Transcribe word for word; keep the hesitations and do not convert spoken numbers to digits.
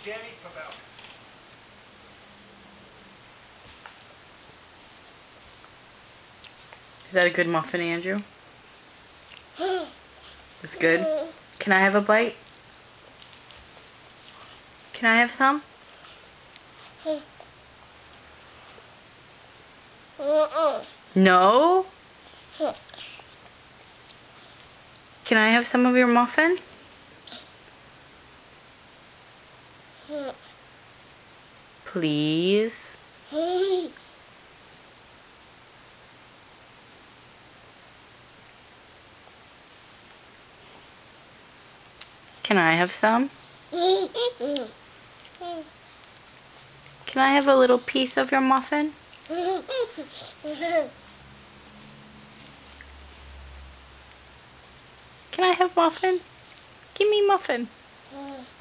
Is that a good muffin, Andrew? It's good? Can I have a bite? Can I have some? No? Can I have some of your muffin? Please? Can I have some? Can I have a little piece of your muffin? Can I have muffin? Give me muffin.